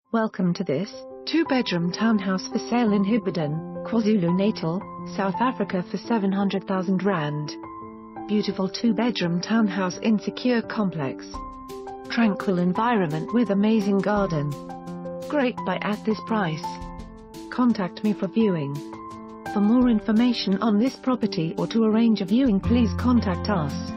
Welcome to this 2-bedroom townhouse for sale in Hibberdene, KwaZulu Natal, South Africa for 700,000 rand. Beautiful 2-bedroom townhouse in secure complex. Tranquil environment with amazing garden. Great buy at this price. Contact me for viewing. For more information on this property or to arrange a viewing, please contact us.